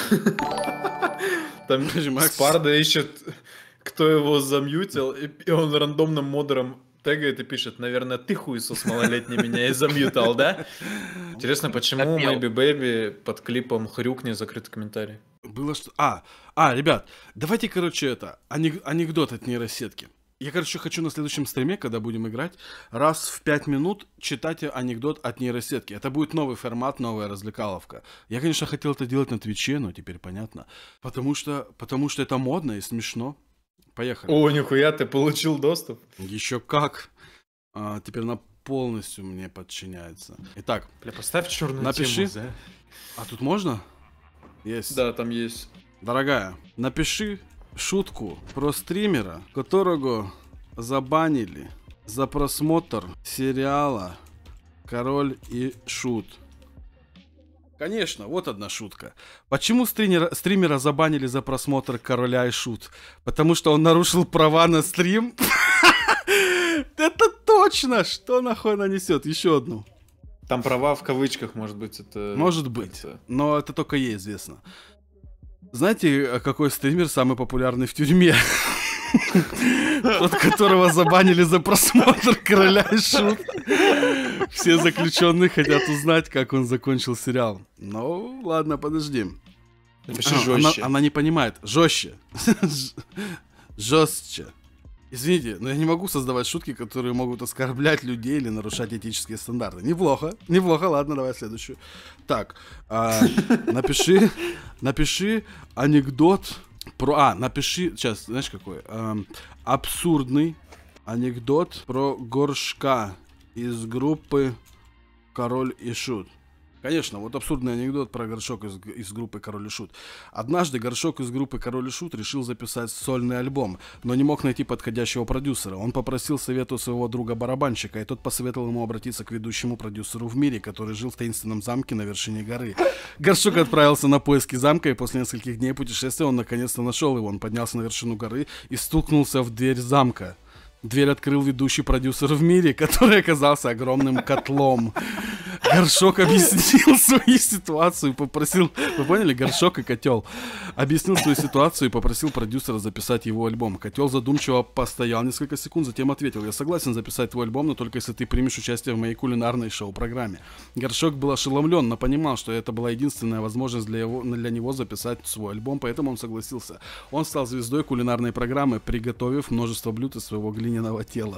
Там Спарда ищет, кто его замьютил, и он рандомным модером тегает и пишет: наверное, ты хуесос малолетний меня и замьютал, да? Интересно, почему Отмел. Maybe Baby под клипом «Хрюкни» закрытый комментарий? Было что... Ребят, давайте, короче, анекдот от нейросетки. Я, короче, хочу на следующем стриме, когда будем играть, раз в 5 минут читать анекдот от нейросетки. Это будет новый формат, новая развлекаловка. Я, конечно, хотел это делать на Твиче, но теперь понятно. Потому что это модно и смешно. Поехали. О, нихуя, ты получил доступ? Еще как. Теперь она полностью мне подчиняется. Итак, Бля, поставь черную напиши. тему, да? А тут можно? Есть. Да, там есть. Дорогая, напиши шутку про стримера, которого забанили за просмотр сериала «Король и Шут». Конечно, вот одна шутка. Почему стримера забанили за просмотр «Короля и Шут»? Потому что он нарушил права на стрим? Это точно! Что нахуй она несет? Еще одну. Там права в кавычках, может быть, это... Может быть, но это только ей известно. Знаете, какой стример самый популярный в тюрьме? Тот, которого забанили за просмотр «Короля и Шут». Все заключенные хотят узнать, как он закончил сериал. Ну, ладно, подожди. Напиши жестче. Она не понимает. Жестче. Жестче. Извините, но я не могу создавать шутки, которые могут оскорблять людей или нарушать этические стандарты. Неплохо, ладно, давай следующую. Так, напиши анекдот про... напиши, сейчас, знаешь какой? Абсурдный анекдот про Горшка из группы «Король и Шут». Конечно, вот абсурдный анекдот про Горшок из группы «Король и Шут». Однажды Горшок из группы «Король и Шут» решил записать сольный альбом, но не мог найти подходящего продюсера. Он попросил совета у своего друга-барабанщика, и тот посоветовал ему обратиться к ведущему продюсеру в мире, который жил в таинственном замке на вершине горы. Горшок отправился на поиски замка, и после нескольких дней путешествия он наконец-то нашел его. Он поднялся на вершину горы и стукнулся в дверь замка. Дверь открыл ведущий продюсер в мире, который оказался огромным котлом. Горшок объяснил свою ситуацию и попросил... Вы поняли? Горшок и котел. Объяснил свою ситуацию и попросил продюсера записать его альбом. Котел задумчиво постоял несколько секунд, затем ответил: я согласен записать твой альбом, но только если ты примешь участие в моей кулинарной шоу-программе. Горшок был ошеломлен, но понимал, что это была единственная возможность для него записать свой альбом, поэтому он согласился. Он стал звездой кулинарной программы, приготовив множество блюд из своего глиняного тела.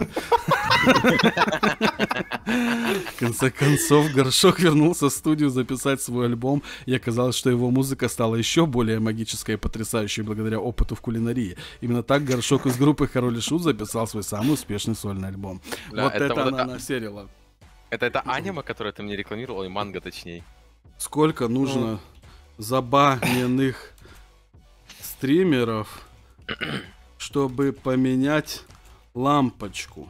В конце концов, Горшок вернулся в студию записать свой альбом, и оказалось, что его музыка стала еще более магической и потрясающей благодаря опыту в кулинарии. Именно так Горшок из группы «Король и Шут» записал свой самый успешный сольный альбом. Бля, вот это вот она насерила. Это аниме, которое ты мне рекламировал, и манга точнее. Сколько нужно забаненных стримеров, чтобы поменять лампочку?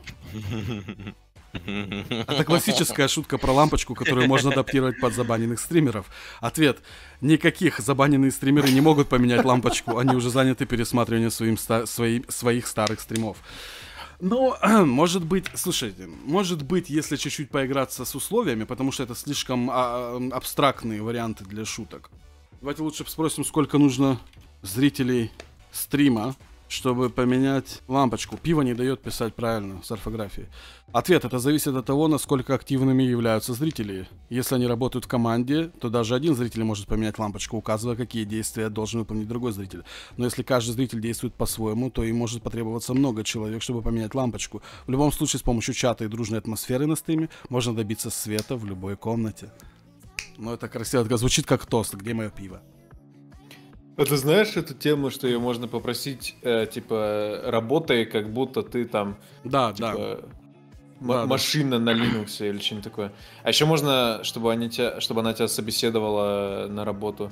Это классическая шутка про лампочку, которую можно адаптировать под забаненных стримеров. Ответ: никаких. Забаненные стримеры не могут поменять лампочку. Они уже заняты пересматриванием своих старых стримов. Ну, может быть, слушайте, может быть, если чуть-чуть поиграться с условиями, потому что это слишком абстрактные варианты для шуток. Давайте лучше спросим, сколько нужно зрителей стрима, чтобы поменять лампочку. Пиво не дает писать правильно с орфографией. Ответ: это зависит от того, насколько активными являются зрители. Если они работают в команде, то даже один зритель может поменять лампочку, указывая, какие действия должен выполнить другой зритель. Но если каждый зритель действует по-своему, то им может потребоваться много человек, чтобы поменять лампочку. В любом случае, с помощью чата и дружной атмосферы на стриме можно добиться света в любой комнате. Ну, это красиво. Это звучит как тост. Где мое пиво? А ты знаешь эту тему, что ее можно попросить, типа, работай, как будто ты там, Да, типа, да. машина на Linux или что-нибудь такое. А еще можно, чтобы она тебя собеседовала на работу.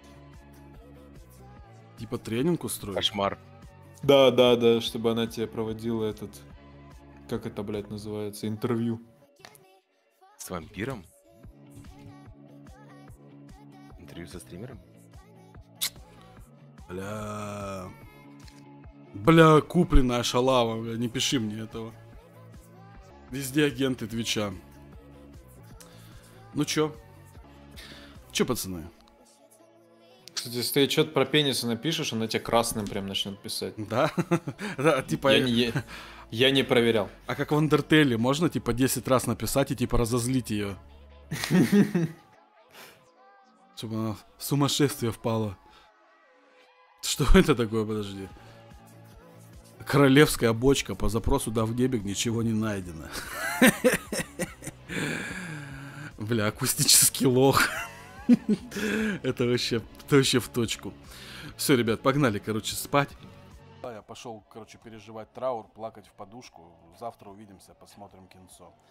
Типа тренинг устроить? Кошмар. Да, чтобы она тебе проводила этот, как это, блядь, называется, интервью. С вампиром? Интервью со стримером? Бля, купленная шалава, бля, не пиши мне этого. Везде агенты Твича. Ну чё? Чё, пацаны? Кстати, если ты что-то про пенисы напишешь, она тебе красным прям начнет писать. Да? Да, типа... Я не проверял. А как в Undertale, можно типа 10 раз написать и типа разозлить ее? Чтобы она в сумасшествие впала. Что это такое, подожди? Королевская бочка. По запросу Давгебек ничего не найдено. Бля, акустический лох. Это вообще в точку. Все, ребят, погнали, короче, спать. Я пошел, короче, переживать траур, плакать в подушку. Завтра увидимся, посмотрим кинцо.